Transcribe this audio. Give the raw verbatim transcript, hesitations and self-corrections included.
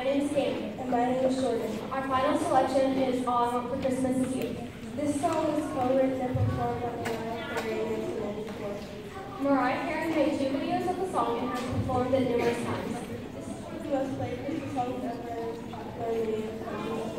My name is Stanley. And my name is Jordan. Our final selection is All I Want for Christmas Is You. This song was co-written and performed by Mariah Carey in nineteen ninety-four. Mariah Carey made two videos of the song and has performed it numerous times. This is one of the most played Christmas songs ever and is popular in the country.